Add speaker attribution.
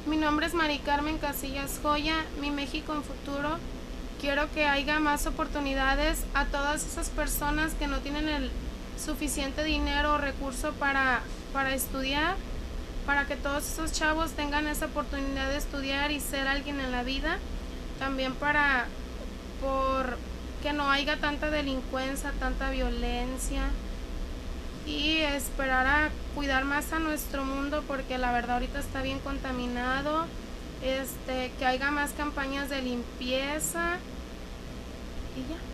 Speaker 1: Mi nombre es Mari Carmen Casillas Joya, Mi México en Futuro. Quiero que haya más oportunidades a todas esas personas que no tienen el suficiente dinero o recurso para estudiar, para que todos esos chavos tengan esa oportunidad de estudiar y ser alguien en la vida. También por que no haya tanta delincuencia, tanta violencia, y esperar a cuidar más a nuestro mundo, porque la verdad ahorita está bien contaminado. Que haya más campañas de limpieza y ya.